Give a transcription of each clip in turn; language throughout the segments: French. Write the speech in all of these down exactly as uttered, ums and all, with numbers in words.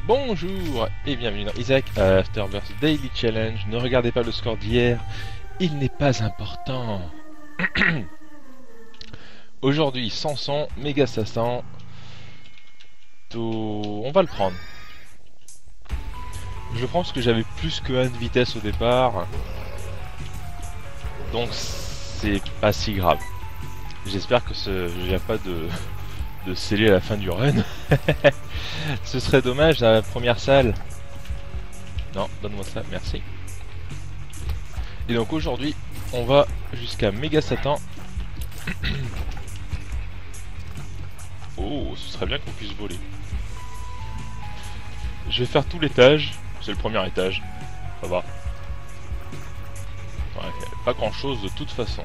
Bonjour et bienvenue dans Isaac Afterbirth Daily Challenge. Ne regardez pas le score d'hier, il n'est pas important. Aujourd'hui, Samson, méga assassin. Tout... On va le prendre. Je le prends parce que j'avais plus que un de vitesse au départ. Donc c'est pas si grave. J'espère que ce... il n'y a pas de... de sceller à la fin du run. Ce serait dommage à la première salle. Non, donne-moi ça, merci. Et donc aujourd'hui, on va jusqu'à Méga Satan. Oh, ce serait bien qu'on puisse voler. Je vais faire tout l'étage. C'est le premier étage. Ça va. Ouais, pas grand chose de toute façon.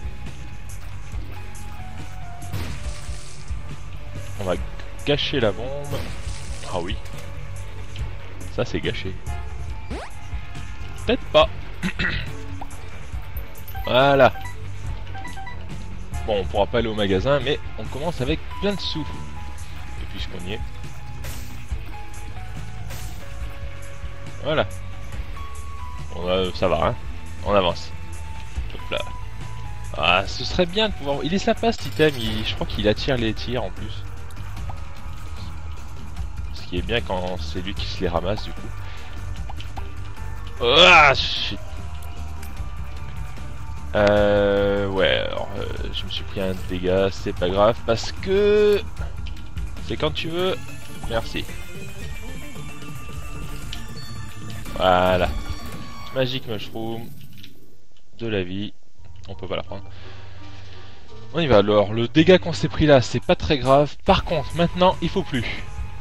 On va gâcher la bombe. Ah oui. Ça c'est gâché. Peut-être pas. Voilà. Bon, on pourra pas aller au magasin, mais on commence avec plein de sous. Et puisqu'on y est. Voilà. Bon, euh, ça va, hein. On avance. Hop là. Ah, ce serait bien de pouvoir... Il est sympa cet item, il... je crois qu'il attire les tirs en plus. Ce qui est bien quand c'est lui qui se les ramasse du coup. Ah, shit. Euh... Ouais, alors, euh, je me suis pris un dégât, c'est pas grave, parce que... C'est quand tu veux. Merci. Voilà. Magic Mushroom. De la vie. On peut pas la prendre. On y va alors. Le dégât qu'on s'est pris là, c'est pas très grave. Par contre, maintenant, il faut plus.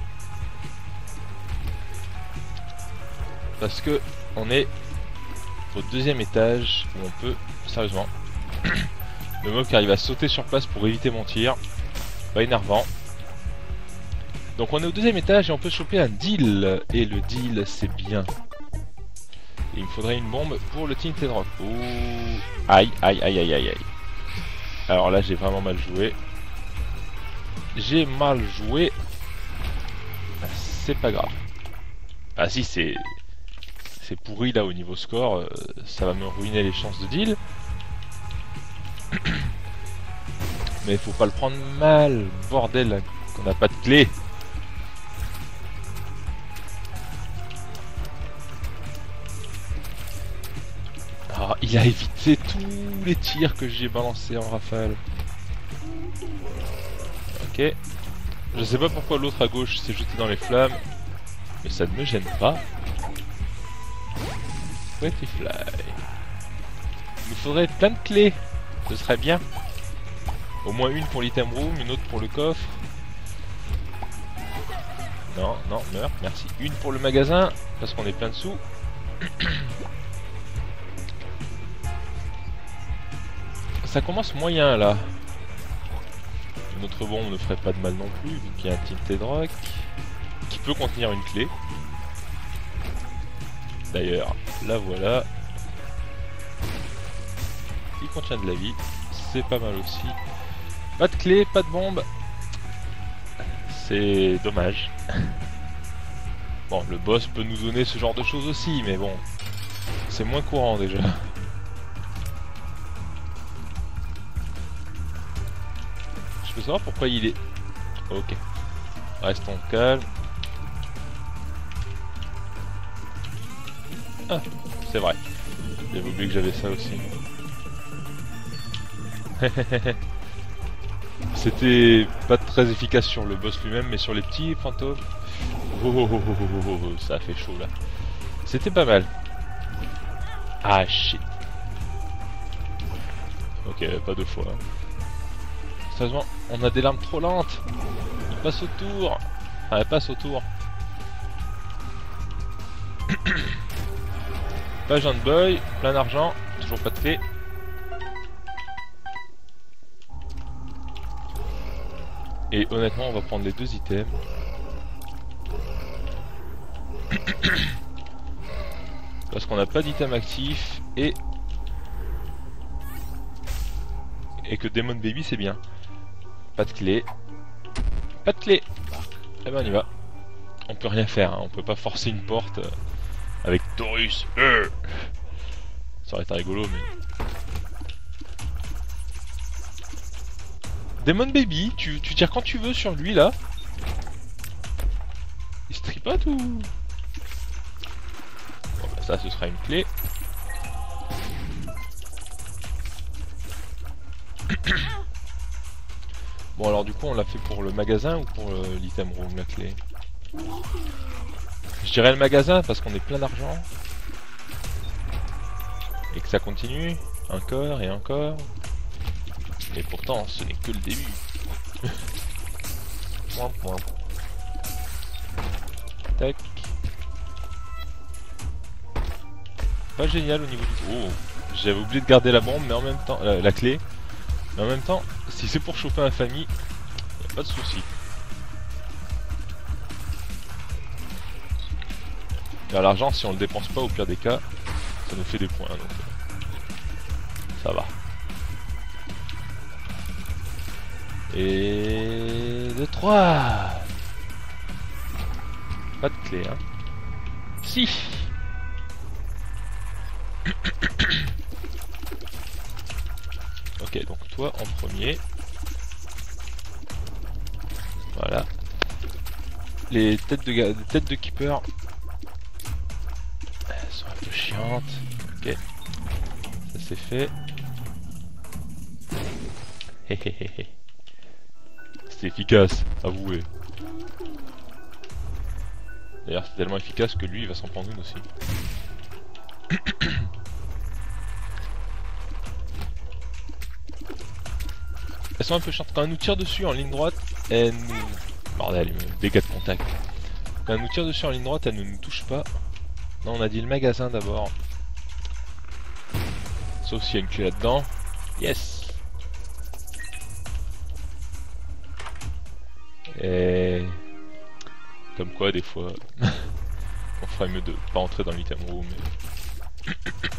Parce que on est au deuxième étage où on peut, sérieusement, le mob qui arrive à sauter sur place pour éviter mon tir. Pas énervant. Donc on est au deuxième étage et on peut choper un deal. Et le deal, c'est bien. Et il me faudrait une bombe pour le Tinted Rock. Ouh. Aïe, aïe, aïe, aïe, aïe, aïe. Alors là, j'ai vraiment mal joué. J'ai mal joué. C'est pas grave. Ah si, c'est... C'est pourri là au niveau score. Euh, ça va me ruiner les chances de deal. Mais il faut pas le prendre mal. Bordel, qu'on n'a pas de clé. Ah, il a évité tous les tirs que j'ai balancés en rafale. Ok. Je sais pas pourquoi l'autre à gauche s'est jeté dans les flammes. Mais ça ne me gêne pas. Pretty fly. Il nous faudrait plein de clés. Ce serait bien. Au moins une pour l'item room, une autre pour le coffre. Non, non, meurs, merci. Une pour le magasin, parce qu'on est plein de sous. Ça commence moyen là. Notre bombe ne ferait pas de mal non plus, vu qu'il y a un Tinted Rock qui peut contenir une clé. D'ailleurs, la voilà. Il contient de la vie, c'est pas mal aussi. Pas de clé, pas de bombe. C'est dommage. Bon, le boss peut nous donner ce genre de choses aussi, mais bon, c'est moins courant déjà. Je veux savoir pourquoi il est... Ok. Restons calmes. Ah, c'est vrai. J'avais oublié que j'avais ça aussi. C'était pas très efficace sur le boss lui-même, mais sur les petits fantômes... Oh, oh, oh, oh, oh, oh, oh, ça a fait chaud là. C'était pas mal. Ah, shit. Ok, pas deux fois. Hein. Sérieusement, on a des larmes trop lentes. Il passe autour. Enfin, elle passe autour. Pas John Boy, plein d'argent, toujours pas de clé. Et honnêtement, on va prendre les deux items. Parce qu'on n'a pas d'item actif et... Et que Demon Baby c'est bien. Pas de clé. Pas de clé. Eh ben on y va. on peut rien faire, hein. On peut pas forcer une porte euh, avec Taurus. Euh Ça aurait été rigolo, mais... Demon Baby, tu, tu tires quand tu veux sur lui, là. Il se tripote ou... Bon, bah, ça, ce sera une clé. Bon, alors du coup, on l'a fait pour le magasin ou pour euh, l'item room, la clé? Je dirais le magasin, parce qu'on est plein d'argent. Et que ça continue, encore et encore. Mais pourtant, ce n'est que le début. Point, point. Tac. Pas génial au niveau du... Oh, j'avais oublié de garder la bombe, mais en même temps... Euh, la clé. Mais en même temps, si c'est pour choper un famille, y a pas de souci. L'argent, si on le dépense pas, au pire des cas, ça nous fait des points, donc euh, ça va. Et... deux, trois. Pas de clé, hein. Si. Ok, donc toi en premier. Voilà. Les têtes de, les têtes de keeper elles sont un peu chiantes. Ok. Ça c'est fait. C'est efficace, avouez. D'ailleurs c'est tellement efficace que lui il va s'en prendre une aussi. Elles sont un peu chiantes. Quand elle nous tire dessus en ligne droite, elle nous... Bordel, dégâts de contact. Quand elle nous tire dessus en ligne droite, elle ne nous touche pas. Non, on a dit le magasin d'abord. Sauf s'il y a une clé là-dedans. Yes. Et... Comme quoi, des fois... on ferait mieux de pas entrer dans l'item room. Mais...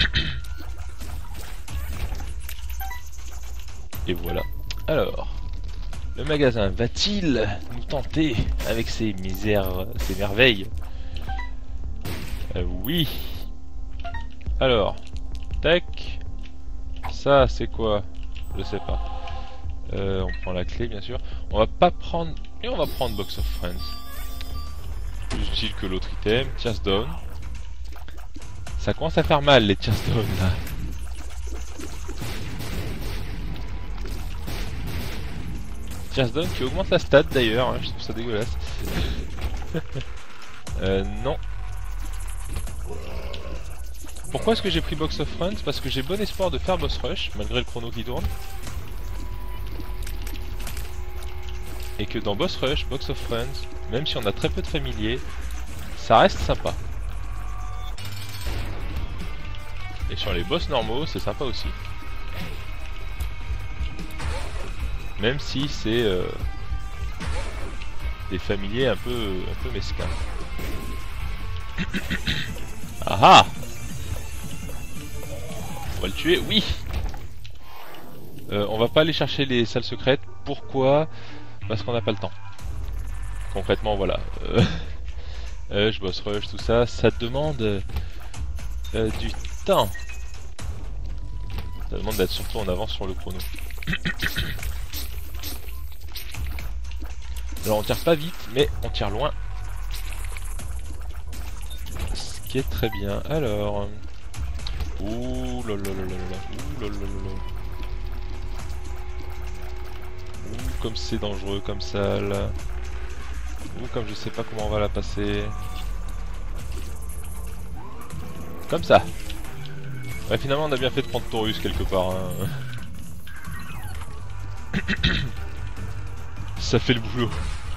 Et voilà. Alors, le magasin va-t-il nous tenter avec ses misères, ses merveilles? euh, Oui. Alors, tac. Ça, c'est quoi? Je sais pas. Euh, on prend la clé, bien sûr. On va pas prendre... Et on va prendre Box of Friends. Plus utile que l'autre item. Tears Down. Ça commence à faire mal, les Tears Down, là. Tears Down qui augmente la stat d'ailleurs, hein, je trouve ça dégueulasse. euh, non. Pourquoi est-ce que j'ai pris Box of Friends? Parce que j'ai bon espoir de faire boss rush, malgré le chrono qui tourne. Et que dans boss rush, Box of Friends, même si on a très peu de familiers, ça reste sympa. Et sur les boss normaux, c'est sympa aussi. Même si c'est euh, des familiers un peu, un peu mesquins. Ah ah! On va le tuer, oui! euh, On va pas aller chercher les salles secrètes. Pourquoi? Parce qu'on n'a pas le temps. Concrètement, voilà. Euh, euh, je bosse rush, tout ça. Ça demande euh, du temps. Ça demande d'être surtout en avance sur le chrono. Alors on tire pas vite, mais on tire loin. Ce qui est très bien. Alors... Ouh là là là là là. Ouh là là là là. Ouh comme c'est dangereux comme ça là. Ouh comme je sais pas comment on va la passer. Comme ça. Ouais finalement on a bien fait de prendre Taurus quelque part. Hein. Ça fait le boulot.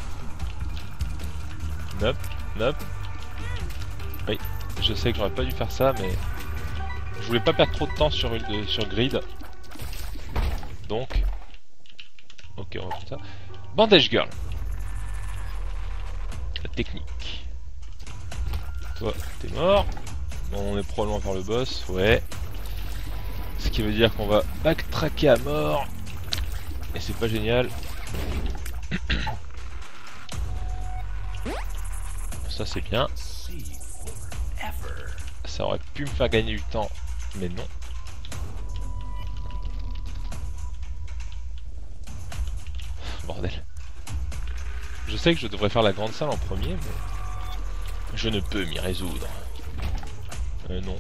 Nop, nop. Oui, je sais que j'aurais pas dû faire ça, mais je voulais pas perdre trop de temps sur, une, sur grid. Donc, ok, on va faire ça. Bandage Girl. La technique. Toi, t'es mort. Bon, on est probablement vers le boss, ouais. Ce qui veut dire qu'on va backtracker à mort. Et c'est pas génial. ça c'est bien. Ça aurait pu me faire gagner du temps, mais non. Bordel. Je sais que je devrais faire la grande salle en premier, mais je ne peux m'y résoudre. Euh, non.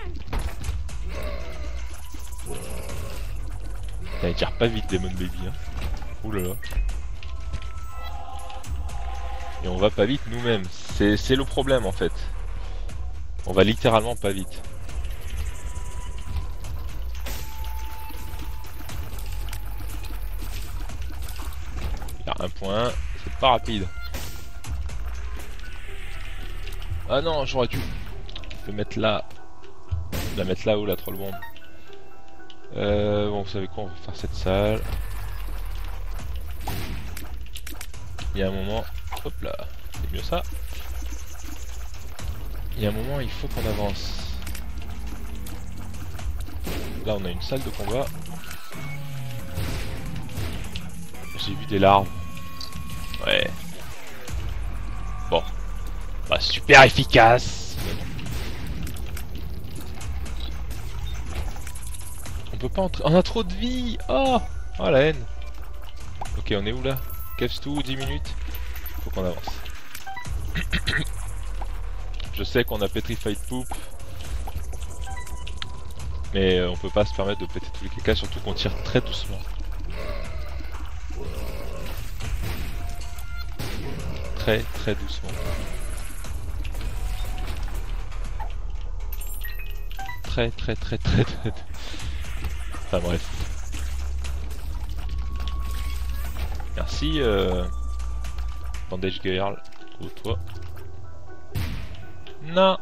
Ça tire pas vite, Demon Baby. Hein. Ouh là là. Et on va pas vite nous-mêmes. C'est le problème en fait. On va littéralement pas vite. Il y a un point. C'est pas rapide. Ah non, j'aurais dû le mettre là. La mettre là-haut, la troll bombe. Euh, bon, vous savez quoi, on va faire cette salle. Il y a un moment... Hop là, c'est mieux ça. Il y a un moment, il faut qu'on avance. Là, on a une salle de combat. J'ai vu des larves. Ouais. Bon. Bah, super efficace. On peut pas entrer... On a trop de vie. Oh, oh la haine. Ok, on est où là? Kevstu, dix minutes. Faut qu'on avance. Je sais qu'on a Petrified Poop. Mais euh, on peut pas se permettre de péter tous les caca, surtout qu'on tire très doucement. Très très doucement. Très très très très très... Enfin bref. Merci euh... Bandage Girl. Ou toi. Non.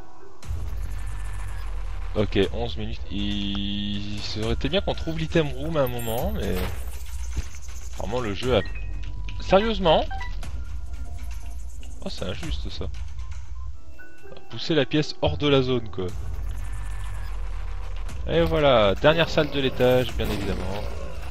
Ok, onze minutes. Il serait été bien qu'on trouve l'item room à un moment, mais... Vraiment le jeu a... Sérieusement? Oh, c'est injuste ça. Pousser la pièce hors de la zone quoi. Et voilà, dernière salle de l'étage, bien évidemment.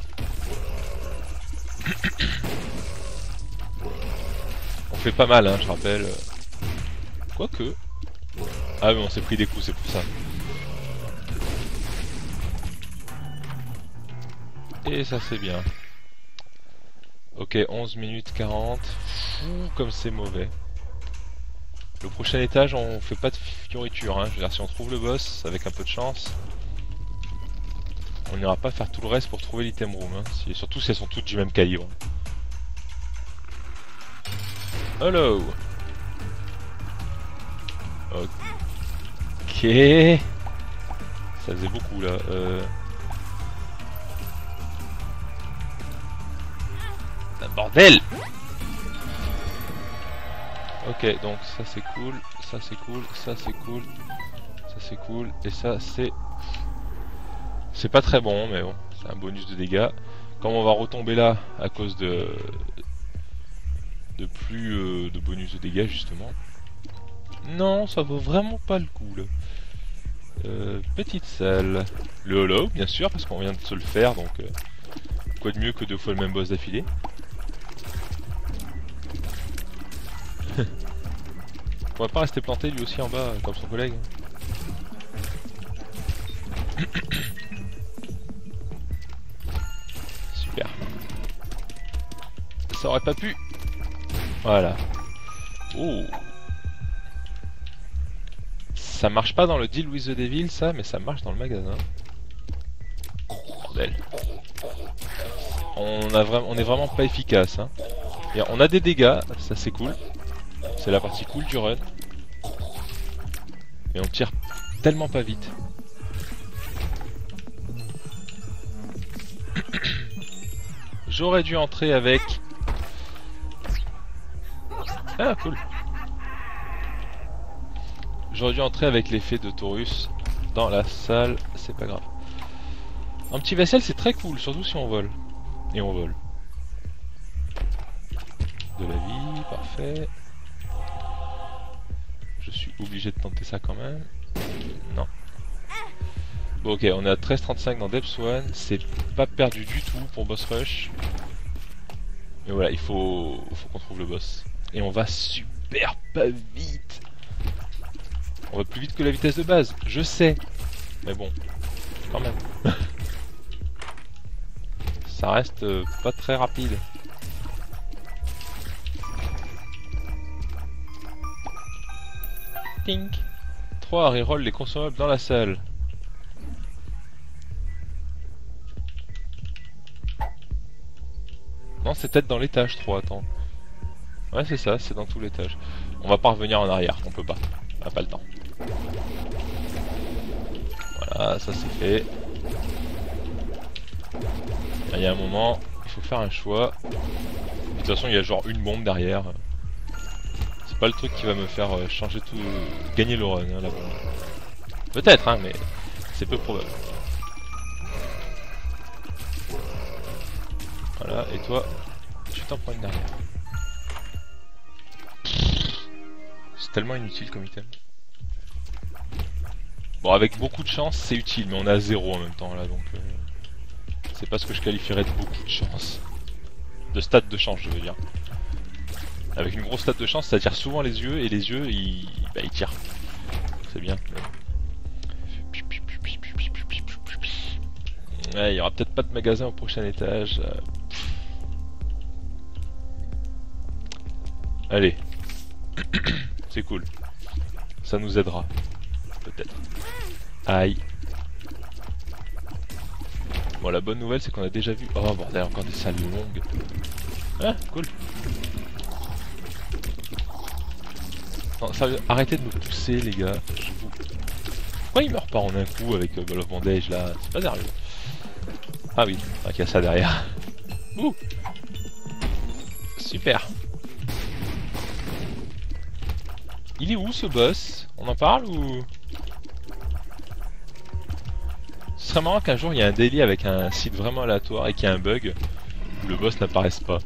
On fait pas mal, hein, je rappelle. Quoique. Ah mais on s'est pris des coups, c'est pour ça. Et ça c'est bien. Ok, onze minutes quarante. Fou comme c'est mauvais. Le prochain étage, on fait pas de fioriture, hein. Je veux dire, si on trouve le boss, avec un peu de chance, on n'ira pas faire tout le reste pour trouver l'item room, hein. Si, surtout si elles sont toutes du même calibre. Hello. Ok. Ça faisait beaucoup là. Euh... Ah, bordel. Ok, donc ça c'est cool, ça c'est cool, ça c'est cool, ça c'est cool, et ça c'est... C'est pas très bon, mais bon, c'est un bonus de dégâts. Comme on va retomber là à cause de... de plus euh, de bonus de dégâts justement. Non, ça vaut vraiment pas le coup là. Euh, petite salle. Le hollow, bien sûr, parce qu'on vient de se le faire, donc... Euh, quoi de mieux que deux fois le même boss d'affilée. On pourrait pas rester planté lui aussi en bas comme son collègue. Super. Ça aurait pas pu. Voilà. Oh. Ça marche pas dans le deal with the devil ça, mais ça marche dans le magasin. Bordel. On a vraiment, on est vraiment pas efficace. Hein. Et on a des dégâts, ça c'est cool. C'est la partie cool du run. Mais on tire tellement pas vite. J'aurais dû entrer avec... Ah cool. J'aurais dû entrer avec l'effet de Taurus dans la salle, c'est pas grave. Un petit vaisselle c'est très cool, surtout si on vole. Et on vole. De la vie, parfait. Je suis obligé de tenter ça quand même. Non. Bon ok, on est à treize trente-cinq dans Depths un, c'est pas perdu du tout pour Boss Rush. Mais voilà, il faut, faut qu'on trouve le boss. Et on va super pas vite. On va plus vite que la vitesse de base, je sais. Mais bon, quand même. Ça reste euh, pas très rapide. Tink. trois. Reroll les consommables dans la salle. Non, c'est peut-être dans l'étage trois, attends. Ouais, c'est ça, c'est dans tout l'étage. On va pas revenir en arrière, on peut pas. On a pas le temps. Voilà, ça c'est fait. Il y a un moment, il faut faire un choix. De toute façon, il y a genre une bombe derrière. C'est pas le truc qui va me faire changer tout... gagner le run, hein, la bombe. Peut-être, hein, mais c'est peu probable. Voilà, et toi, tu t'en prends une derrière. C'est tellement inutile comme item. Bon, avec beaucoup de chance, c'est utile, mais on a zéro en même temps, là, donc... Euh, c'est pas ce que je qualifierais de beaucoup de chance. De stats de chance, je veux dire. Avec une grosse stat de chance, ça tire souvent les yeux, et les yeux, ils, bah, ils tirent. C'est bien. Ouais, il y aura peut-être pas de magasin au prochain étage. Allez. C'est cool. Ça nous aidera. Peut-être. Aïe. Bon, la bonne nouvelle, c'est qu'on a déjà vu... Oh, bordel, encore des salles longues. Ah, cool. Non, sérieux, arrêtez de me pousser, les gars. Je vous... Pourquoi il meurt pas en un coup avec euh, Ball of Bandage, là? C'est pas sérieux. Ah oui, ah, il y a ça derrière. Ouh. Super. Il est où, ce boss? On en parle, ou... Ce serait marrant qu'un jour il y ait un daily avec un site vraiment aléatoire et qu'il y ait un bug où le boss n'apparaisse pas.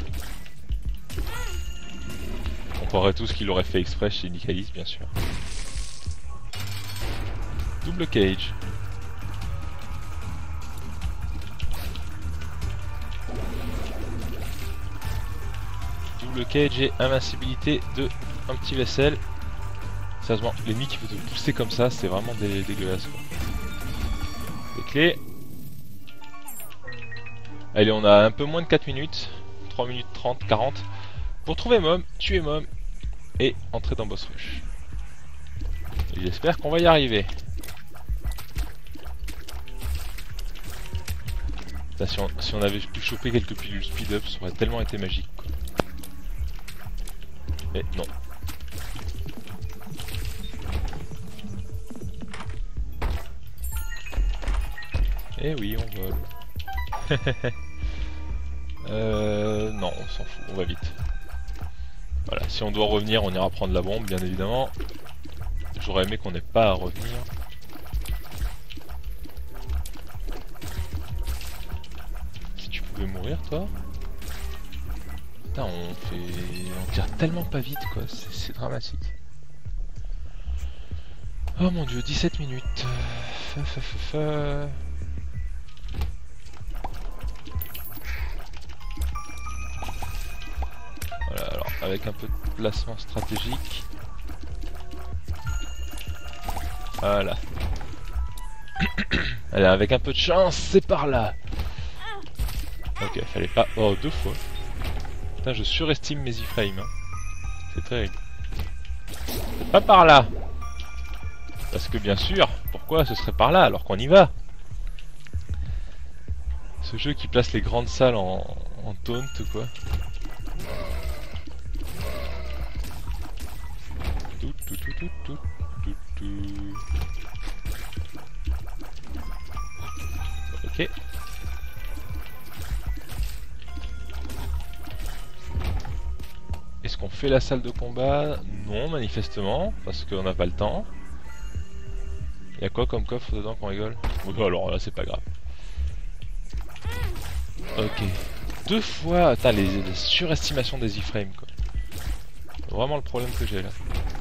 On croirait tous qu'il l'aurait fait exprès chez Nicalis, bien sûr. Double cage. Double cage et invincibilité de un petit vaisselle. Sérieusement, l'ennemi qui peut te pousser comme ça, c'est vraiment dé dégueulasse, quoi. Clé. Allez, on a un peu moins de quatre minutes, trois minutes trente, quarante, pour trouver Mom, tuer Mom et entrer dans Boss Rush. J'espère qu'on va y arriver. Là, si, on, si on avait pu choper quelques pilules speed up, ça aurait tellement été magique, quoi. Mais non. Eh oui, on vole. euh, non, on s'en fout, on va vite. Voilà, si on doit revenir, on ira prendre la bombe, bien évidemment. J'aurais aimé qu'on n'ait pas à revenir. Si tu pouvais mourir, toi. Putain, on fait... on tire tellement pas vite, quoi, c'est dramatique. Oh mon dieu, dix-sept minutes. Fa, fa, fa, fa. Avec un peu de placement stratégique. Voilà. Allez, avec un peu de chance, c'est par là. Ok, fallait pas... Oh, deux fois. Putain, je surestime mes iframes. Hein. C'est terrible. C'est pas par là. Parce que bien sûr, pourquoi ce serait par là alors qu'on y va? Ce jeu qui place les grandes salles en, en taunt, quoi. Tout, tout, tout, tout, tout, tout, tout. Ok. Est-ce qu'on fait la salle de combat? Non, manifestement, parce qu'on n'a pas le temps. Il y a quoi comme coffre dedans qu'on rigole? Oui, alors là, c'est pas grave. Ok. Deux fois... Attends, les, les surestimations des iframes, quoi. Vraiment le problème que j'ai là.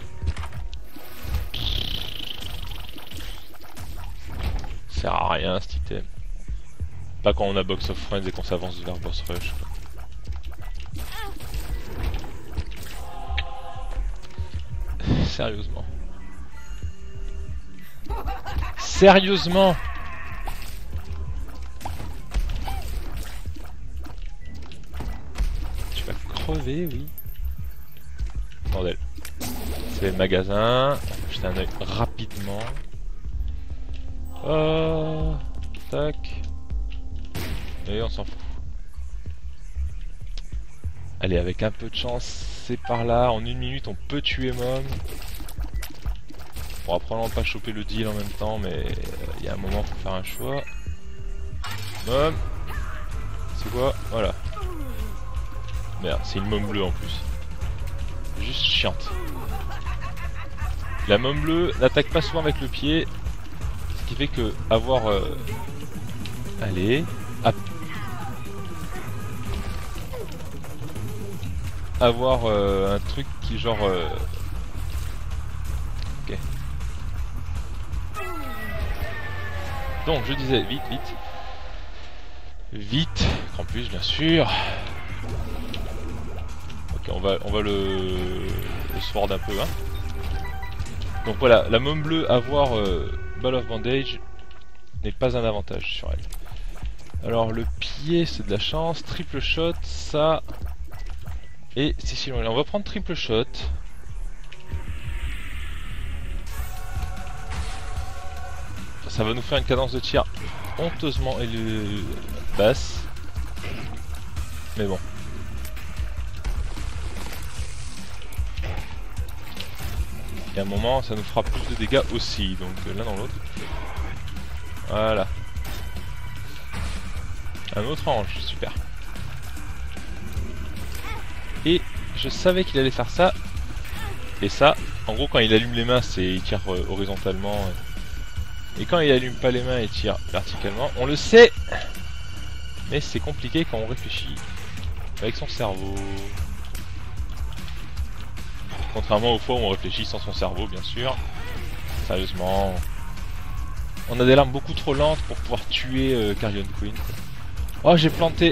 Ça sert à rien cet item. Pas quand on a Box of Friends et qu'on s'avance vers Boss Rush, quoi. Sérieusement. Sérieusement? Tu vas crever, oui. Bordel. C'est le magasin. On va jeter un œil rapidement. Oh, tac. Et on s'en fout. Allez, avec un peu de chance, c'est par là. En une minute, on peut tuer Mom. On va probablement pas choper le deal en même temps, mais il euh, y a un moment, faut faire un choix. Mom. C'est quoi? Voilà. Merde, c'est une Mom bleue en plus. Juste chiante. La Mom bleue n'attaque pas souvent avec le pied. Ce qui fait que avoir... Euh... Allez. Ap... Avoir euh, un truc qui genre... Euh... Ok. Donc je disais, vite, vite. Vite, en plus bien sûr. Ok, on va, on va le, le sword un peu, hein. Donc voilà, la Mom bleue, avoir euh, Ball of Bandage n'est pas un avantage sur elle. Alors le pied, c'est de la chance. Triple shot, ça... Et c'est si loin. On va prendre triple shot. Ça va nous faire une cadence de tir honteusement élevée, basse. Mais bon. Et à un moment, ça nous fera plus de dégâts aussi. Donc l'un dans l'autre. Voilà. Un autre ange, super. Et je savais qu'il allait faire ça. Et ça, en gros, quand il allume les mains, c'est il tire euh, horizontalement. Euh. Et quand il allume pas les mains, il tire verticalement. On le sait, mais c'est compliqué quand on réfléchit avec son cerveau. Contrairement aux fois où on réfléchit sans son cerveau, bien sûr. Sérieusement, on a des larmes beaucoup trop lentes pour pouvoir tuer euh, Carrion Queen. Oh, j'ai planté.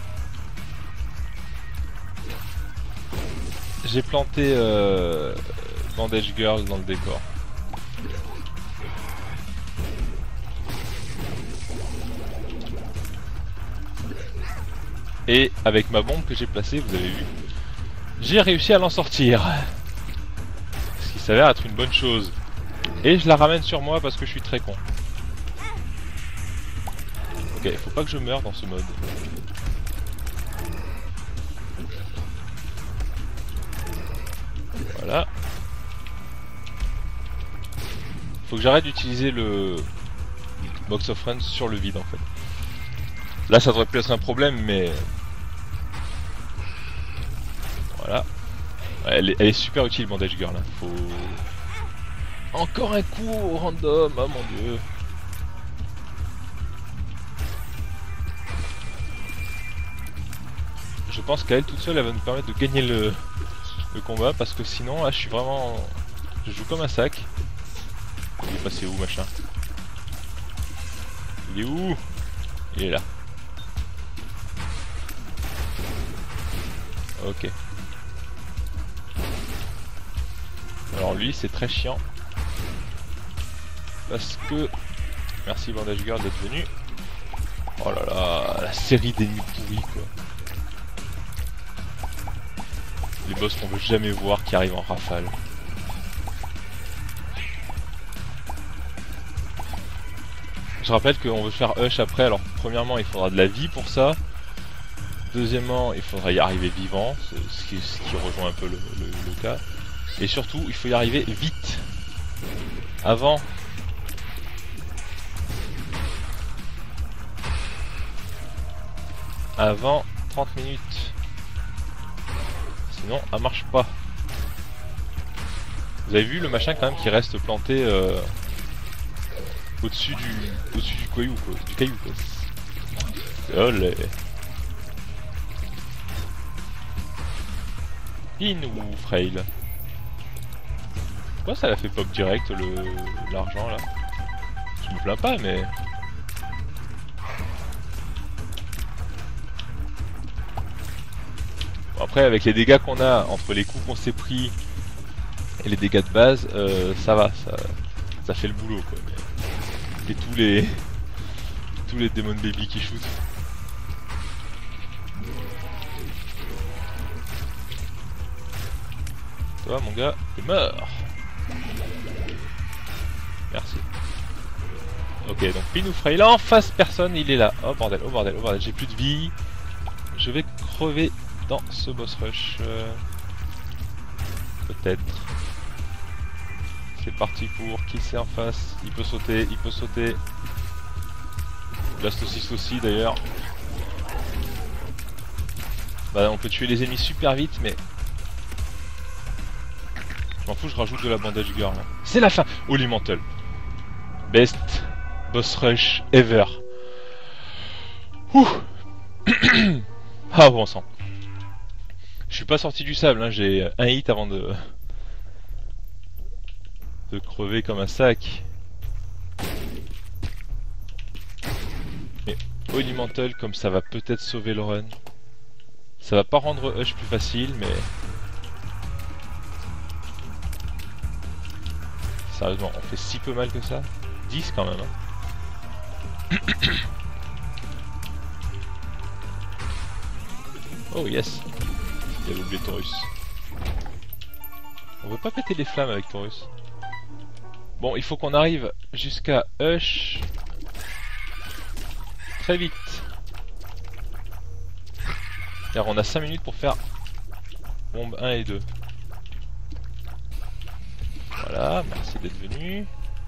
J'ai planté euh, Bandage Girl dans le décor. Et avec ma bombe que j'ai placée, vous avez vu, j'ai réussi à l'en sortir. Ce qui s'avère être une bonne chose. Et je la ramène sur moi parce que je suis très con. Ok, il faut pas que je meure dans ce mode. Voilà. Faut que j'arrête d'utiliser le Box of Friends sur le vide en fait. Là ça devrait plus être un problème mais... Voilà. Elle est, elle est super utile Bandage Girl. Hein. Faut... Encore un coup au random, oh mon dieu. Je pense qu'elle toute seule elle va nous permettre de gagner le, le combat parce que sinon là je suis vraiment... Je joue comme un sac. Il est passé où machin? Il est où? Il est là. Ok. Alors lui c'est très chiant. Parce que... Merci Bandage Girl d'être venu. Oh là là, la série d'ennemis pourris quoi. Les boss qu'on veut jamais voir qui arrivent en rafale. Je rappelle qu'on veut faire Hush après, alors premièrement il faudra de la vie pour ça. Deuxièmement il faudra y arriver vivant, ce qui, ce qui rejoint un peu le, le, le cas. Et surtout il faut y arriver vite. Avant... Avant trente minutes. Sinon elle marche pas. Vous avez vu le machin quand même qui reste planté euh, au-dessus du au-dessus du caillou quoi, du caillou quoi. Olé. In ou frail. Pourquoi ça l'a fait pop direct le l'argent là? Je me plains pas mais... Bon, après avec les dégâts qu'on a entre les coups qu'on s'est pris et les dégâts de base, euh, ça va, ça, ça fait le boulot quoi. Mais... éviter tous les tous les Demon Baby qui shootent. Toi mon gars, t'es mort. Merci. Ok, donc Pinou Frail en face, personne, il est là. Oh bordel, oh bordel, oh bordel, j'ai plus de vie. Je vais crever dans ce boss rush. Euh... Peut-être. C'est parti pour qui c'est en face. Il peut sauter, il peut sauter. Blastocyst aussi d'ailleurs. Bah on peut tuer les ennemis super vite mais... Je m'en fous, je rajoute de la bandage girl. C'est la fin. Holy Mantle. Best boss rush ever. Ouh. Ah bon sang. Je suis pas sorti du sable, hein. J'ai un hit avant de... de crever comme un sac. Mais Holy Mantle, comme ça va peut-être sauver le run. Ça va pas rendre Hush plus facile, mais... Sérieusement, on fait si peu mal que ça. dix quand même, hein. Oh yes. J'avais oublié Taurus. On veut pas péter les flammes avec Taurus. Bon, il faut qu'on arrive jusqu'à Hush très vite. Car on a cinq minutes pour faire bombe un et deux. Voilà, merci d'être venu.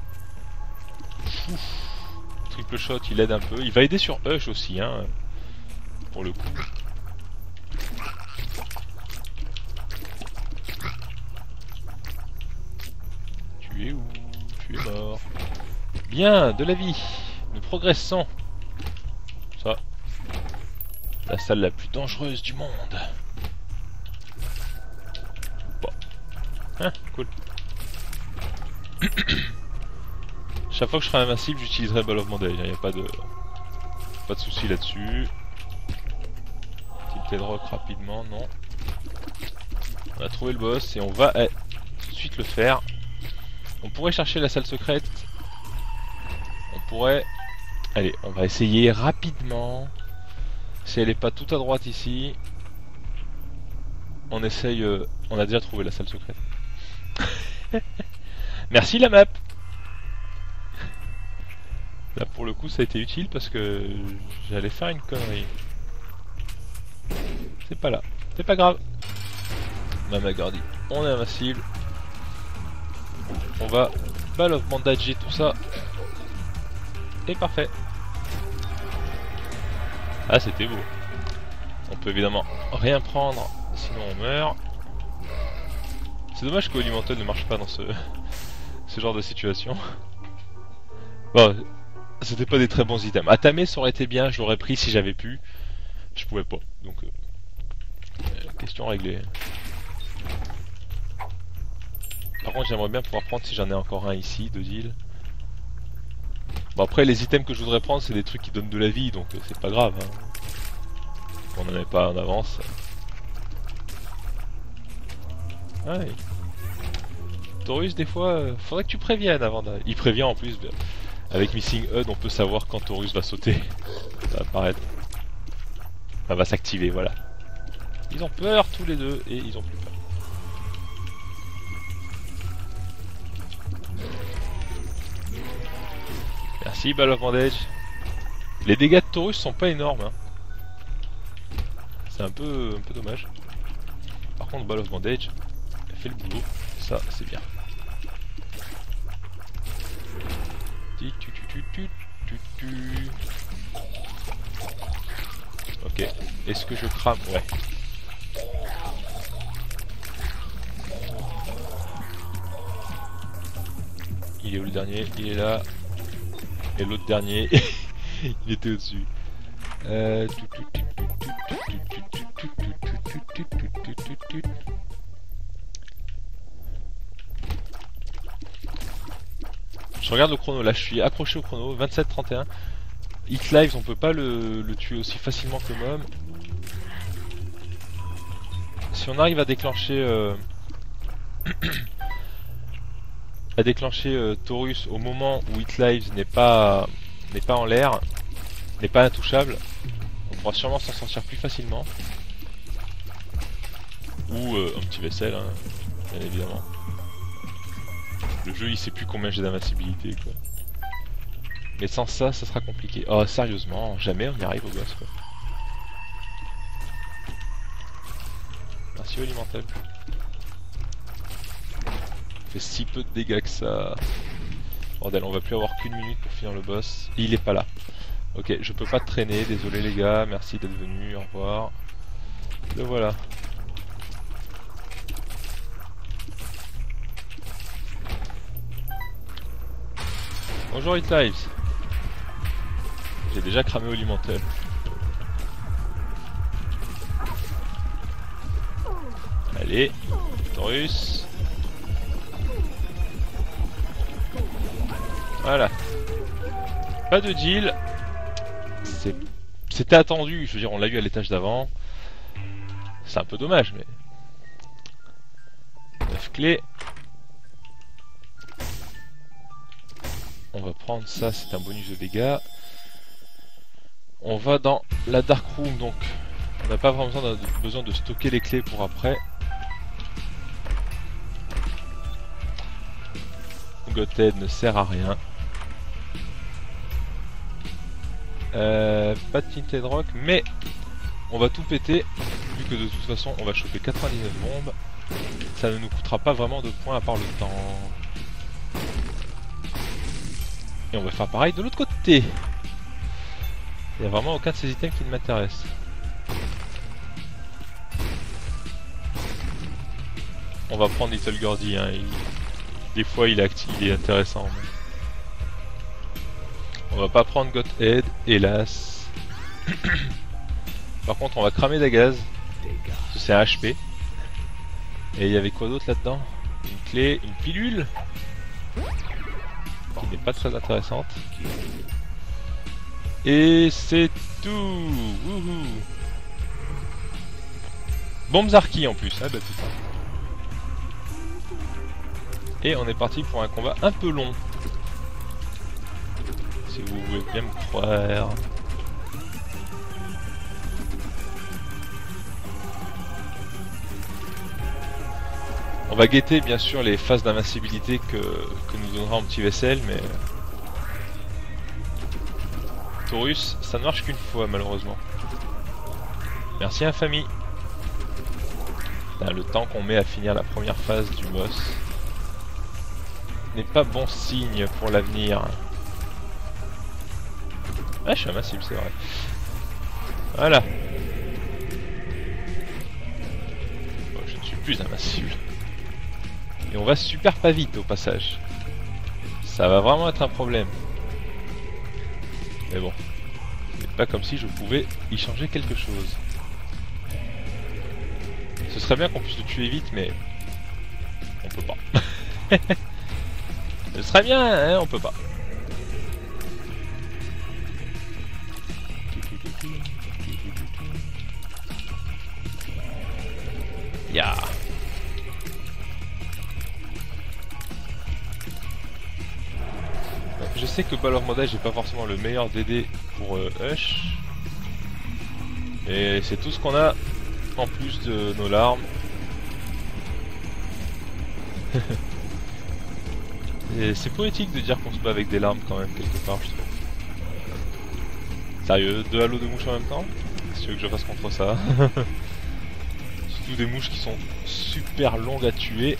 Ouf. Triple shot, il aide un peu. Il va aider sur Hush aussi, hein, pour le coup. Tu es où? Tu es mort. Bien, de la vie. Nous progressons. Ça. La salle la plus dangereuse du monde. Bon. Hein, cool. Chaque fois que je serai invincible, j'utiliserai Ball of Bandage. Il n'y a pas de, pas de souci là-dessus. Tilted Rock rapidement, non. On a trouvé le boss et on va eh, tout de suite le faire. On pourrait chercher la salle secrète. On pourrait... Allez, on va essayer rapidement. Si elle n'est pas tout à droite ici, on essaye... Euh... On a déjà trouvé la salle secrète. Merci la map. Là pour le coup ça a été utile parce que j'allais faire une connerie. C'est pas là, c'est pas grave. Mama Gordy, on est invincible. On va Ball of Bandager tout ça. Et parfait. Ah c'était beau. On peut évidemment rien prendre, sinon on meurt. C'est dommage que Holy Mantle ne marche pas dans ce, ce genre de situation. Bon, c'était pas des très bons items. Atame ça aurait été bien, je l'aurais pris si j'avais pu. Je pouvais pas, donc euh, euh, question réglée. Par contre j'aimerais bien pouvoir prendre si j'en ai encore un ici, de deal. Bon après les items que je voudrais prendre c'est des trucs qui donnent de la vie, donc euh, c'est pas grave. Hein. On n'en avait pas en avance. Ah oui. Taurus des fois, euh, faudrait que tu préviennes avant de... Il prévient en plus, bah, avec Missing H U D on peut savoir quand Taurus va sauter. Ça va apparaître. Ça va s'activer, voilà. Ils ont peur tous les deux et ils ont plus peur. Merci Ball of Bandage. Les dégâts de Taurus sont pas énormes. Hein. C'est un peu, un peu dommage. Par contre Ball of Bandage fait le boulot, ça c'est bien. Ok, est-ce que je crame? Ouais. Il est où le dernier? Il est là. Et l'autre dernier, il était au-dessus. Euh... Je regarde le chrono, là je suis accroché au chrono, vingt-sept trente et un. X-Lives, on peut pas le, le tuer aussi facilement que Mom. Si on arrive à déclencher... Euh... à déclencher euh, Taurus au moment où Hit Lives n'est pas n'est pas en l'air, n'est pas intouchable. On pourra sûrement s'en sortir plus facilement. Ou euh, un petit vaisselle, hein, bien évidemment. Le jeu il sait plus combien j'ai d'invincibilité quoi. Mais sans ça, ça sera compliqué. Oh sérieusement, jamais on y arrive au boss quoi. Merci Olimental. Fait si peu de dégâts que ça. Bordel, on va plus avoir qu'une minute pour finir le boss. Et il est pas là. Ok, je peux pas te traîner, désolé les gars, merci d'être venus, au revoir. Le voilà. Bonjour Hit Lives. J'ai déjà cramé Olimental. Allez, Taurus. Voilà. Pas de deal. C'était attendu, je veux dire, on l'a eu à l'étage d'avant. C'est un peu dommage, mais... neuf clés. On va prendre ça, c'est un bonus de dégâts. On va dans la Dark Room, donc on n'a pas vraiment besoin de, besoin de stocker les clés pour après. Gothead ne sert à rien. Euh, pas de Tinted Rock, mais on va tout péter, vu que de toute façon on va choper quatre-vingt-dix-neuf bombes. Ça ne nous coûtera pas vraiment de points à part le temps. Et on va faire pareil de l'autre côté. Il n'y a vraiment aucun de ces items qui ne m'intéresse. On va prendre Little Gordy, hein. Il... des fois il est, actif, il est intéressant. Mais... on va pas prendre Gothead, hélas. Par contre on va cramer Dagaz. C'est un H P. Et il y avait quoi d'autre là-dedans? Une clé, une pilule qui n'est pas très intéressante. Et c'est tout. Wouhou. Bombes Arki en plus, ah bah tout ça. Et on est parti pour un combat un peu long. Si vous voulez bien me croire. On va guetter bien sûr les phases d'invincibilité que, que nous donnera un petit vaisselle, mais... Taurus, ça ne marche qu'une fois malheureusement. Merci infamie. Là, le temps qu'on met à finir la première phase du boss n'est pas bon signe pour l'avenir. Ah, je suis invincible, c'est vrai. Voilà. Bon, je ne suis plus invincible. Et on va super pas vite au passage. Ça va vraiment être un problème. Mais bon, c'est pas comme si je pouvais y changer quelque chose. Ce serait bien qu'on puisse le tuer vite, mais on peut pas. Ce serait bien, hein, on peut pas. Ya. Je sais que Ball of Mondage n'est pas forcément le meilleur D D pour euh, Hush. Et c'est tout ce qu'on a en plus de nos larmes. Et c'est poétique de dire qu'on se bat avec des larmes quand même quelque part, je trouve. Sérieux, deux halos de mouches en même temps? Si tu veux que je fasse contre ça. Surtout des mouches qui sont super longues à tuer.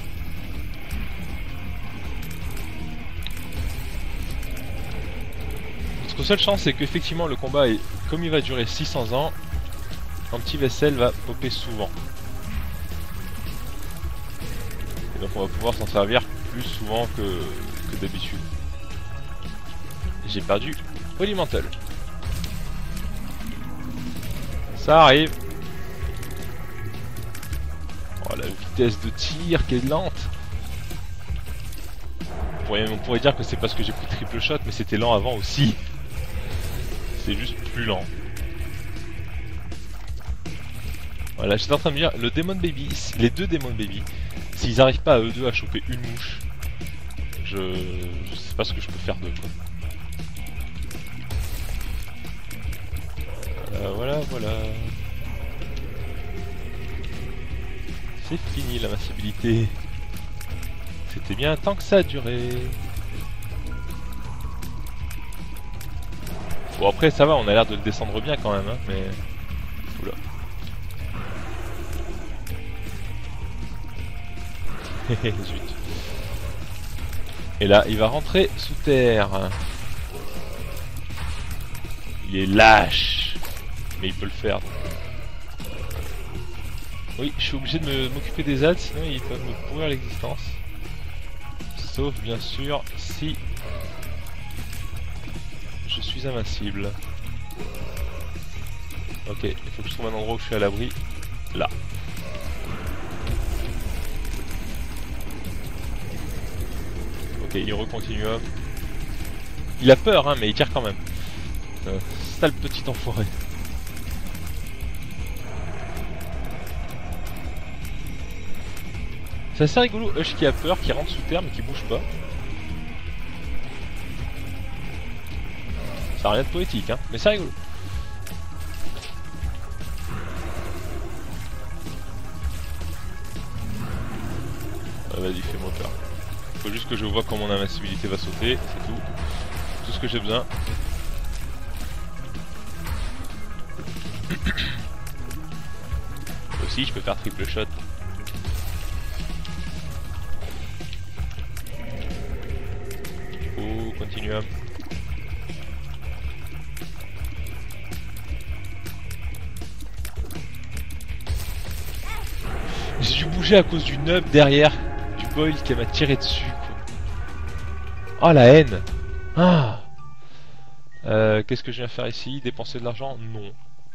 Notre seule chance c'est qu'effectivement le combat est, comme il va durer six cents ans, un petit vaisselle va popper souvent. Et donc on va pouvoir s'en servir plus souvent que, que d'habitude. J'ai perdu Olimental. Ça arrive. Oh la vitesse de tir qui est lente. On pourrait, on pourrait dire que c'est parce que j'ai pris triple shot, mais c'était lent avant aussi. C'est juste plus lent. Voilà, j'étais en train de me dire, le Demon Baby, les deux Demon Baby, s'ils n'arrivent pas à eux deux à choper une mouche, je, je sais pas ce que je peux faire d'eux quoi. Euh, voilà, voilà. C'est fini l'invincibilité. C'était bien tant que ça a duré. Bon après ça va, on a l'air de le descendre bien quand même, hein, mais... Oula. Zut. Et là, il va rentrer sous terre. Il est lâche. Mais il peut le faire. Oui, je suis obligé de m'occuper des adds, sinon ils peuvent me pourrir l'existence. Sauf bien sûr si je suis invincible. Ok, il faut que je trouve un endroit où je suis à l'abri. Là. Ok, il recontinue. Il a peur, hein, mais il tire quand même. Euh, sale petit enfoiré. C'est assez rigolo, Hush qui a peur, qui rentre sous terre mais qui bouge pas. Ça n'a rien de poétique, hein, mais c'est rigolo. Ah, vas-y, fais-moi peur. Faut juste que je vois quand mon invincibilité va sauter, c'est tout. Tout ce que j'ai besoin. Aussi, je peux faire triple shot. Oh, continuum. J'ai dû bouger à cause du nub derrière, du boil qui m'a tiré dessus, quoi. Oh la haine. Ah. Euh, Qu'est-ce que je viens faire ici? Dépenser de l'argent? Non.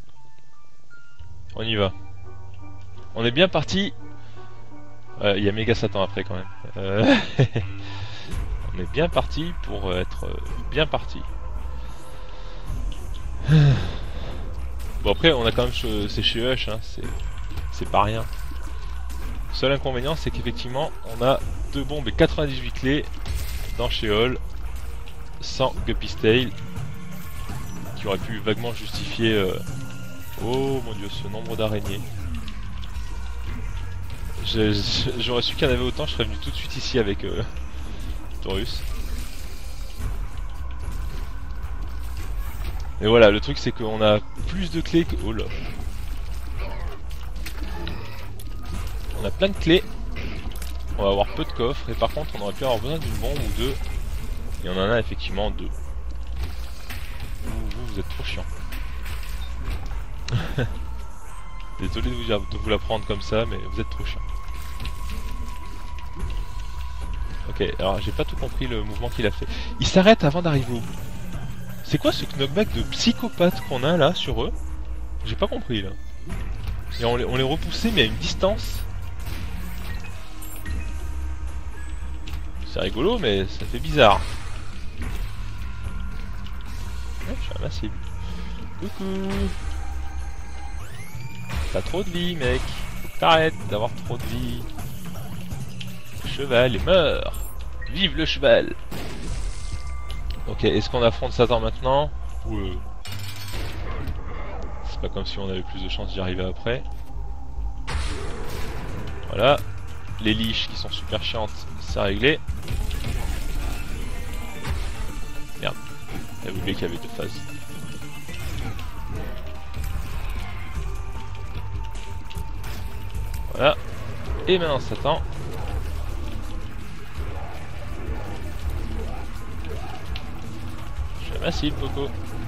On y va. On est bien parti. Il euh, y a méga Satan après quand même. Euh... On est bien parti pour être bien parti. Bon après on a quand même, c'est chez Hush, hein, c'est pas rien. Seul inconvénient c'est qu'effectivement on a deux bombes et quatre-vingt-dix-huit clés dans Sheol sans Guppy's Tail qui aurait pu vaguement justifier euh... oh mon dieu ce nombre d'araignées. J'aurais su qu'il y en avait autant, je serais venu tout de suite ici avec euh, Taurus. Et voilà, le truc c'est qu'on a plus de clés que... Oh là. On a plein de clés. On va avoir peu de coffres. Et par contre on aurait pu avoir besoin d'une bombe ou deux. Et on en a effectivement deux. Vous, vous, vous êtes trop chiant. Désolé de vous, dire, de vous la prendre comme ça, mais vous êtes trop chiant. Ok, alors j'ai pas tout compris le mouvement qu'il a fait. Il s'arrête avant d'arriver au bout. C'est quoi ce knockback de psychopathe qu'on a là sur eux? J'ai pas compris là. Et on les, on les repoussait mais à une distance. C'est rigolo mais ça fait bizarre. Ouais, je suis invincible. Coucou. T'as trop de vie mec. Faut que t'arrêtes d'avoir trop de vie. Le cheval est mort. Vive le cheval. Ok, est-ce qu'on affronte Satan maintenant? Ou euh... c'est pas comme si on avait plus de chances d'y arriver après. Voilà. Les liches qui sont super chiantes, c'est réglé. Merde. J'avais oublié qu'il y avait deux phases. Voilà. Et maintenant Satan. Invincible Poco.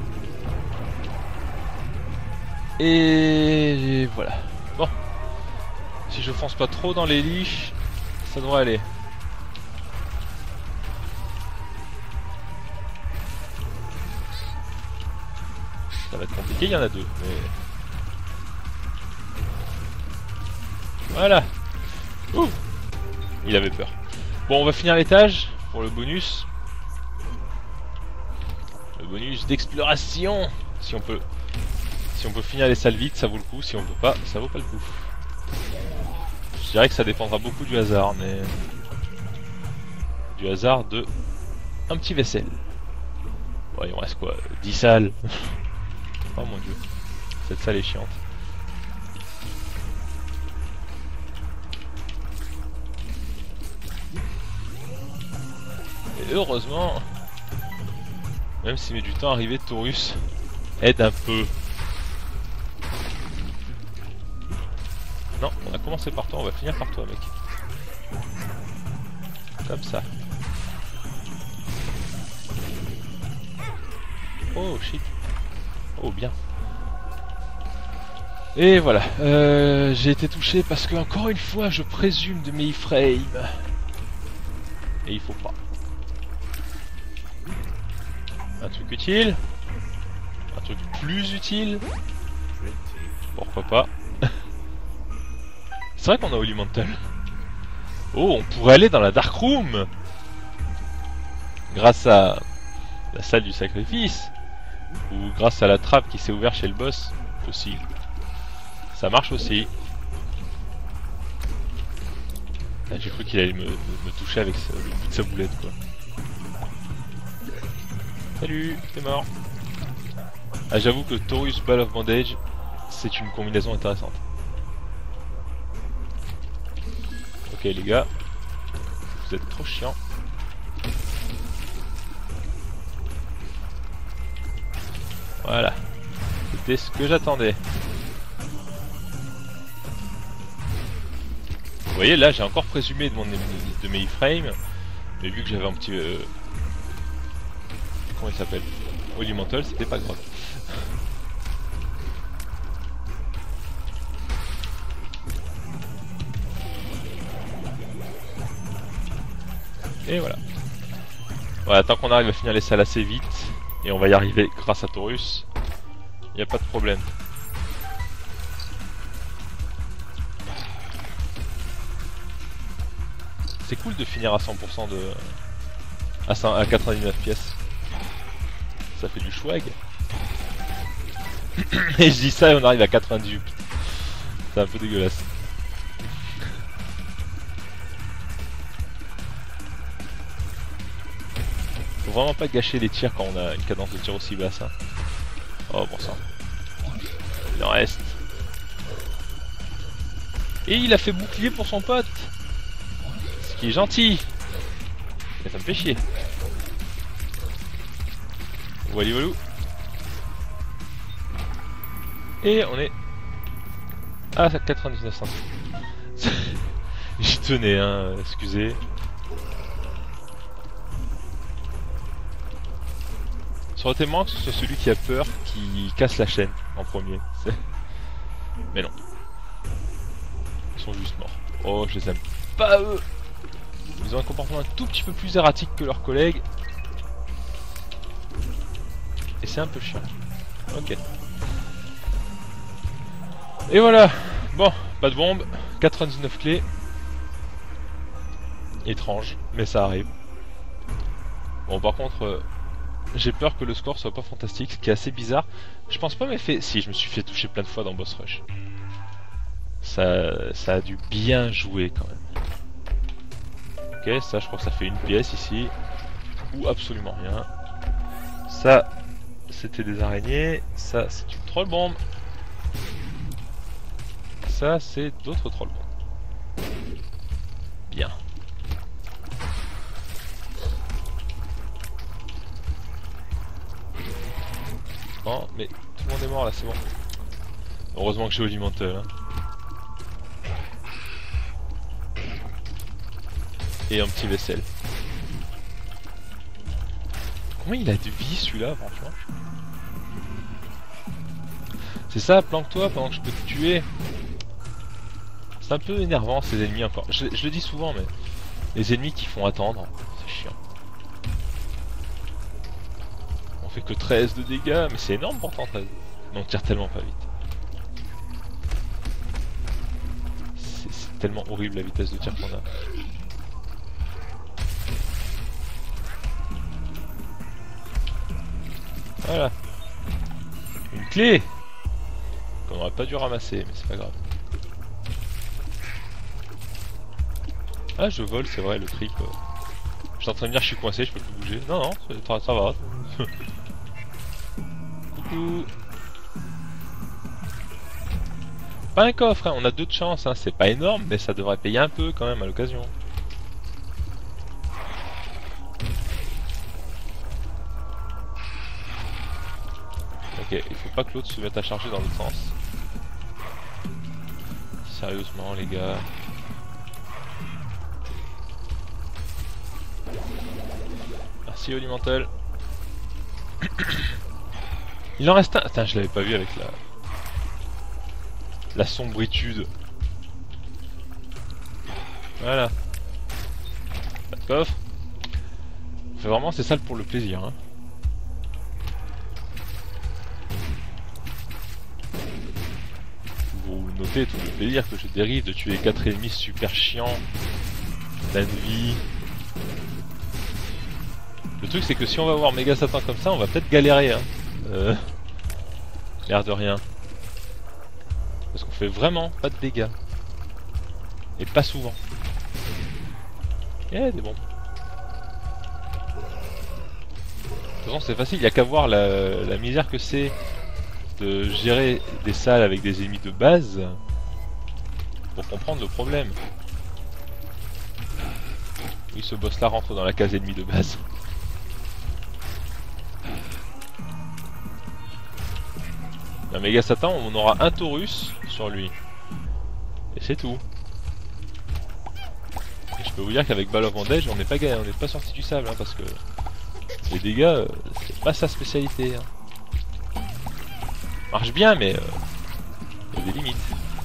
Et voilà. Bon. Si je fonce pas trop dans les liches, ça devrait aller. Ça va être compliqué, il y en a deux. Mais... voilà. Ouh. Il avait peur. Bon, on va finir l'étage pour le bonus. Le bonus d'exploration. Si on peut si on peut finir les salles vite ça vaut le coup, si on peut pas ça vaut pas le coup. Je dirais que ça dépendra beaucoup du hasard mais du hasard de un petit vaisselle. Bon, il me reste quoi, dix salles. Oh mon dieu, cette salle est chiante. Et heureusement, même s'il met du temps à arriver, Taurus aide un peu. Non, on a commencé par toi, on va finir par toi, mec. Comme ça. Oh shit. Oh bien. Et voilà, euh, j'ai été touché parce que encore une fois je présume de mes iframes. Et il faut pas. Un truc utile. Un truc plus utile. Pourquoi pas. C'est vrai qu'on a Holy Mantle. Oh, on pourrait aller dans la Dark Room grâce à la salle du sacrifice. Ou grâce à la trappe qui s'est ouverte chez le boss aussi. Ça marche aussi. Ah, j'ai cru qu'il allait me, me, me toucher avec sa, le bout de sa boulette quoi. Salut, t'es mort. Ah, j'avoue que Taurus Ball of Bandage, c'est une combinaison intéressante. Ok les gars, vous êtes trop chiants. Voilà, c'était ce que j'attendais. Vous voyez là j'ai encore présumé de, mon, de mes iframes, mais vu que j'avais un petit... Euh, comment il s'appelle, Holy Mantle, c'était pas grave. Et voilà. Voilà, tant qu'on arrive à finir les salles assez vite, et on va y arriver grâce à Taurus, il n'y a pas de problème. C'est cool de finir à cent pour cent de... à quatre-vingt-dix-neuf pièces. Ça fait du swag. Et je dis ça et on arrive à quatre-vingt-dix-huit. C'est un peu dégueulasse. Faut vraiment pas gâcher les tirs quand on a une cadence de tir aussi basse. Hein. Oh bon sang. Il en reste. Et il a fait bouclier pour son pote. Ce qui est gentil. Mais ça me fait chier. Wally walou. Et on est à quatre-vingt-dix-neuf centimes. J'y tenais hein, excusez. Ça aurait été marrant que ce soit celui qui a peur qui casse la chaîne en premier. Mais non. Ils sont juste morts. Oh, je les aime pas eux. Ils ont un comportement un tout petit peu plus erratique que leurs collègues. Et c'est un peu chiant. Ok. Et voilà. Bon, pas de bombe. quatre-vingt-dix-neuf clés. Étrange, mais ça arrive. Bon, par contre, euh, j'ai peur que le score soit pas fantastique, ce qui est assez bizarre. Je pense pas m'être fait... Si, je me suis fait toucher plein de fois dans Boss Rush. Ça, ça a dû bien jouer quand même. Ok, ça je crois que ça fait une pièce ici. Ou absolument rien. Ça, c'était des araignées. Ça, c'est une troll bomb. Ça, c'est d'autres troll bombs. Bien. Non, mais tout le monde est mort là, c'est bon. Heureusement que j'ai Holy Mantle. Hein. Et un petit vaisselle. Combien il a de vie celui-là, franchement? C'est ça, planque-toi pendant que je peux te tuer. C'est un peu énervant ces ennemis encore. Je, je le dis souvent, mais les ennemis qui font attendre, c'est chiant. On fait que treize de dégâts, mais c'est énorme pourtant treize. Mais on tire tellement pas vite. C'est tellement horrible la vitesse de tir qu'on a. Voilà. Une clé qu'on aurait pas dû ramasser, mais c'est pas grave. Ah, je vole, c'est vrai, le trip. Euh, J'étais en train de me dire je suis coincé, je peux plus bouger. Non, non, ça, ça va. Coucou. Pas un coffre, hein. On a deux de chance, hein. C'est pas énorme, mais ça devrait payer un peu quand même à l'occasion. Ok, il faut pas que l'autre se mette à charger dans l'autre sens. Sérieusement les gars. Merci Olimental. Il en reste un. Attends, je l'avais pas vu avec la... La sombritude. Voilà. Pas de coffre. Fait vraiment c'est ça pour le plaisir hein. Vous notez tout le plaisir que je dérive de tuer quatre ennemis super chiants. D'envie. Le truc c'est que si on va voir Méga Satan comme ça, on va peut-être galérer hein. Euh... L'air de rien. Parce qu'on fait vraiment pas de dégâts. Et pas souvent. Eh, des bombes. De toute façon c'est facile, il n'y a qu'à voir la, la misère que c'est de gérer des salles avec des ennemis de base pour comprendre le problème. Oui, ce boss là rentre dans la case ennemie de base. Un Méga Satan, on aura un Taurus sur lui. Et c'est tout. Et je peux vous dire qu'avec Ball of Bandage, on n'est pas, on n'est pas sorti du sable, hein, parce que les dégâts, euh, c'est pas sa spécialité. Hein. Marche bien, mais il euh, y a des limites.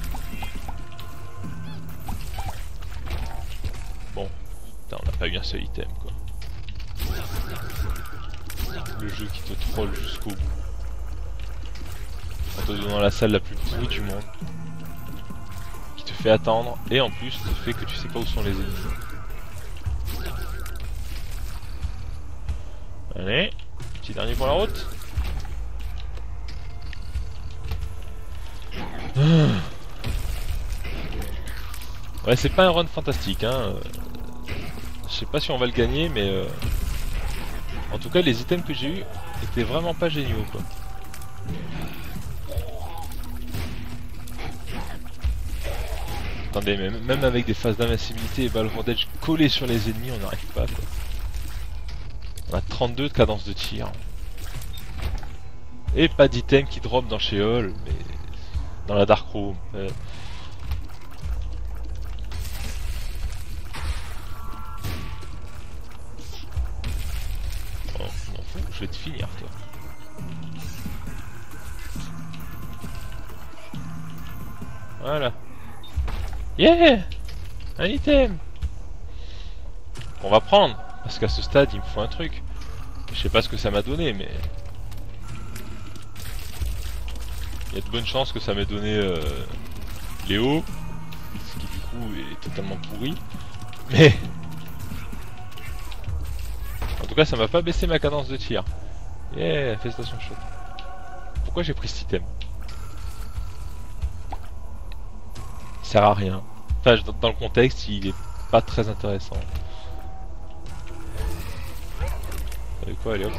Bon, putain, on n'a pas eu un seul item, quoi. Le jeu qui te troll jusqu'au bout. En te donnant la salle la plus pourrie du monde. Qui te fait attendre, et en plus te fait que tu sais pas où sont les ennemis. Allez, petit dernier pour la route. Ouais, c'est pas un run fantastique, hein. Je sais pas si on va le gagner, mais euh... en tout cas, les items que j'ai eu étaient vraiment pas géniaux, quoi. Attendez, mais même avec des phases d'invincibilité et Ball of Bandage collées sur les ennemis, on n'arrive pas, quoi. On a trente-deux de cadence de tir. Et pas d'item qui drop dans Sheol, mais dans la Dark Room. Euh... Oh, je m'en fous, je vais te finir, toi. Voilà. Yeah! Un item! On va prendre, parce qu'à ce stade il me faut un truc. Je sais pas ce que ça m'a donné, mais il y a de bonnes chances que ça m'ait donné euh, Léo, ce qui du coup est totalement pourri. Mais en tout cas ça m'a pas baissé ma cadence de tir. Yeah, infestation chaude. Pourquoi j'ai pris cet item? Il sert à rien. Enfin, dans le contexte, il est pas très intéressant. Avec quoi, allez hop.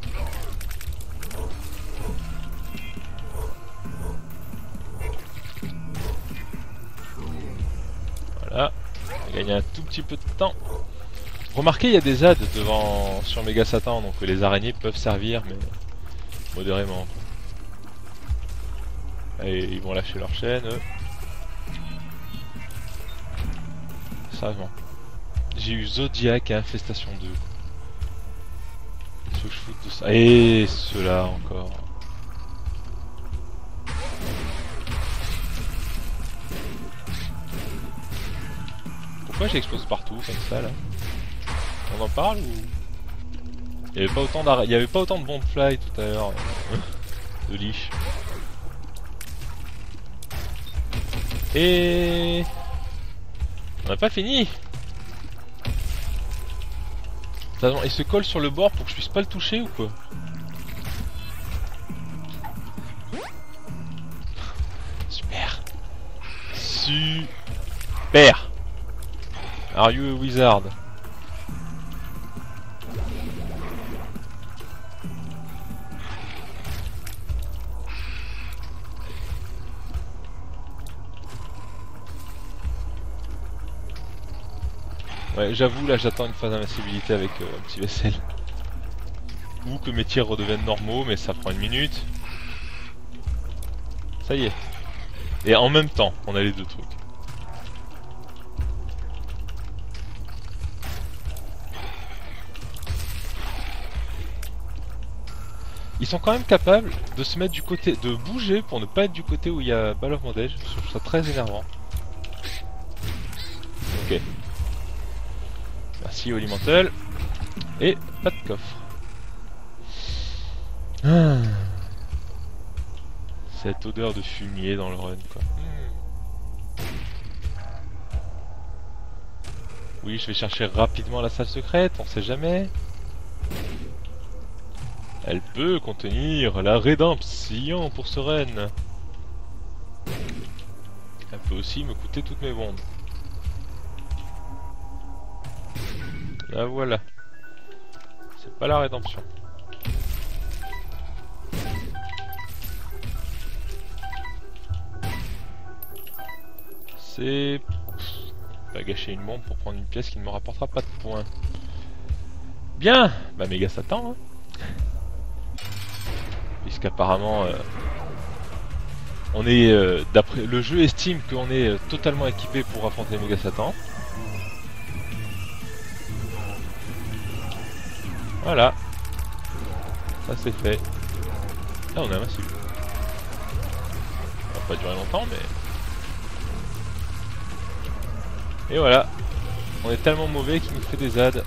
Voilà. On a gagné un tout petit peu de temps. Remarquez, il y a des adds devant sur Méga Satan, donc les araignées peuvent servir, mais modérément. Allez, ils vont lâcher leur chaîne, eux. Sérieusement. J'ai eu Zodiac et Infestation deux. Faut que je foute de ça. Et ceux-là encore. Pourquoi j'explose partout comme ça là? On en parle ou... Il y avait pas autant d'arrêt. Il y avait pas autant de bomb fly tout à l'heure. De liche. Et... On n'a pas fini. Attends, il se colle sur le bord pour que je puisse pas le toucher ou quoi? Super. Super. Are you a wizard? Ouais, j'avoue, là j'attends une phase d'invincibilité avec euh, un petit vaisselle. Ou que mes tirs redeviennent normaux, mais ça prend une minute. Ça y est. Et en même temps, on a les deux trucs. Ils sont quand même capables de se mettre du côté, de bouger pour ne pas être du côté où il y a Ball of Bondage. Je trouve ça très énervant. Ok. Merci Holy Mantle. Et pas de coffre. Ah. Cette odeur de fumier dans le run quoi. Hmm. Oui, je vais chercher rapidement la salle secrète, on sait jamais. Elle peut contenir la rédemption pour ce run. Elle peut aussi me coûter toutes mes bombes. La voilà. C'est pas la rédemption. C'est... Pas gâcher une bombe pour prendre une pièce qui ne me rapportera pas de points. Bien. Bah méga Satan hein. Puisqu'apparemment euh, on est euh, d'après le jeu estime qu'on est euh, totalement équipé pour affronter méga Satan. Voilà. Ça c'est fait. Ah on est invincible. Ça va pas durer longtemps mais... Et voilà. On est tellement mauvais qu'il nous fait des adds.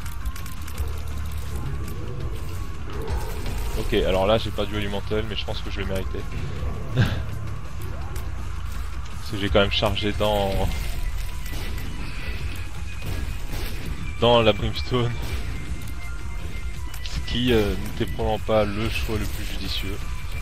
Ok, alors là j'ai perdu Holy Mantle, mais je pense que je l'ai mérité. Parce que j'ai quand même chargé dans... Dans la Brimstone. Ce qui euh, n'était probablement pas le choix le plus judicieux.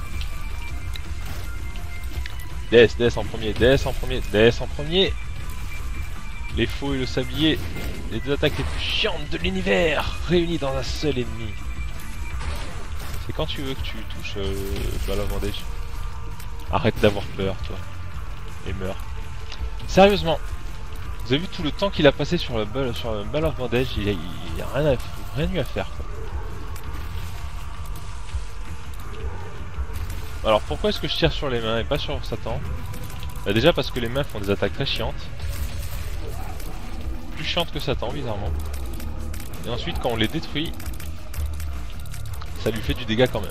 D S, D S en premier, D S en premier, D S en premier. Les faux et le sablier, les deux attaques les plus chiantes de l'univers, réunies dans un seul ennemi. C'est quand tu veux que tu touches euh, Ball of Bondage. Arrête d'avoir peur, toi. Et meurs. Sérieusement, vous avez vu tout le temps qu'il a passé sur le Ball, sur le Ball of Bondage, il n'y a, il a rien, à, rien eu à faire, quoi. Alors pourquoi est-ce que je tire sur les mains et pas sur Satan? Bah, déjà parce que les mains font des attaques très chiantes. Plus chiantes que Satan, bizarrement. Et ensuite, quand on les détruit, ça lui fait du dégât quand même.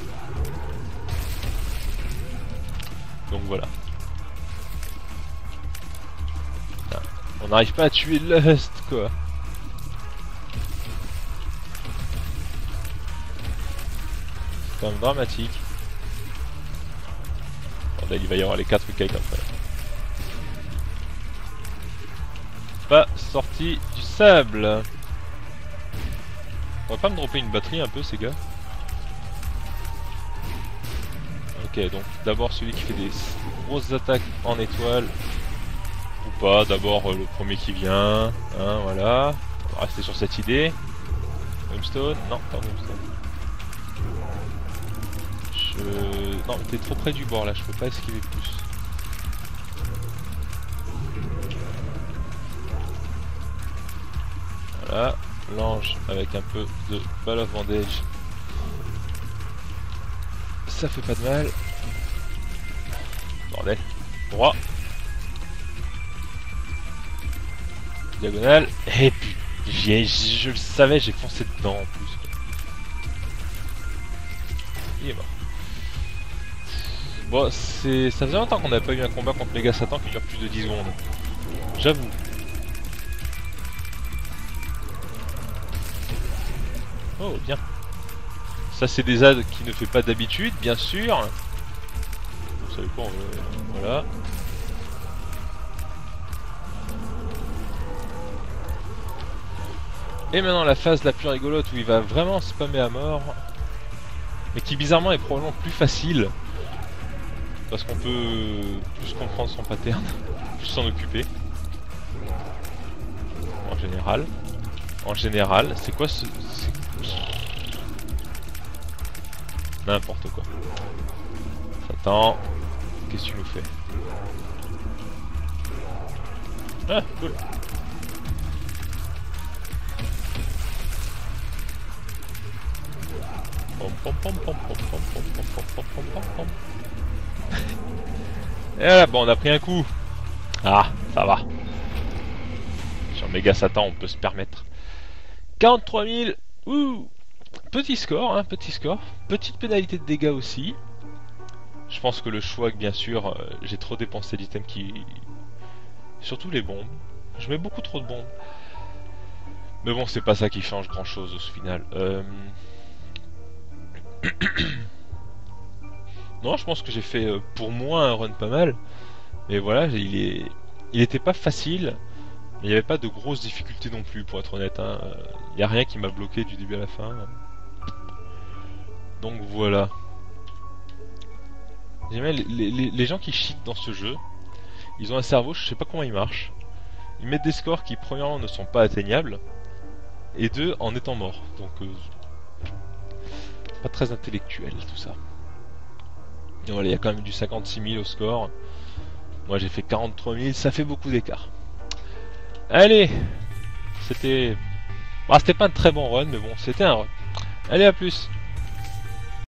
Donc voilà. Putain, on n'arrive pas à tuer Lust, quoi. C'est quand même dramatique. Bordel, il va y avoir les quatre cakes après. Pas sorti du sable. On va pas me dropper une batterie un peu, ces gars? Ok, donc d'abord celui qui fait des grosses attaques en étoile. Ou pas, d'abord euh, le premier qui vient. Hein, voilà. On va rester sur cette idée. Brimstone? Non, pas Brimstone. Je... Non, t'es trop près du bord là, je peux pas esquiver plus. Voilà, l'ange avec un peu de Ball of Bondage. Ça fait pas de mal. Bordel. Droit. Diagonale. Et puis, je le savais, j'ai foncé dedans en plus. Il est mort. Bon, c'est, ça faisait longtemps qu'on n'avait pas eu un combat contre Méga Satan qui dure plus de dix secondes. J'avoue. Oh, bien. Ça, c'est des adds qui ne fait pas d'habitude, bien sûr. Vous savez quoi, on veut... Voilà. Et maintenant, la phase la plus rigolote où il va vraiment spammer à mort. Mais qui, bizarrement, est probablement plus facile. Parce qu'on peut plus comprendre son pattern, plus s'en occuper. En général. En général, c'est quoi ce... N'importe quoi. Satan, qu'est-ce que tu nous fais? Ah, cool. pom, pom, pom, pom, pom, pom, pom, pom, pom, pom, pom, pom. Et voilà, bon, on a pris un coup. Ah, ça va. Sur Méga Satan, on peut se permettre. quarante-trois mille. Ouh. Petit score, hein, petit score. Petite pénalité de dégâts aussi. Je pense que le choix, que bien sûr, euh, j'ai trop dépensé d'items qui... Surtout les bombes. Je mets beaucoup trop de bombes. Mais bon, c'est pas ça qui change grand chose au final. Euh... non, je pense que j'ai fait euh, pour moi un run pas mal. Mais voilà, il est, il était pas facile. Il n'y avait pas de grosses difficultés non plus, pour être honnête. Hein. Il n'y a rien qui m'a bloqué du début à la fin. Donc voilà. J'aime bien les, les, les gens qui cheatent dans ce jeu. Ils ont un cerveau, je sais pas comment il marche. Ils mettent des scores qui, premièrement, ne sont pas atteignables. Et deux, en étant morts. Donc, euh, pas très intellectuel tout ça. Et voilà, il y a quand même du cinquante-six mille au score. Moi j'ai fait quarante-trois mille, ça fait beaucoup d'écart. Allez, c'était... Ah, c'était pas un très bon run, mais bon, c'était un run. Allez, à plus.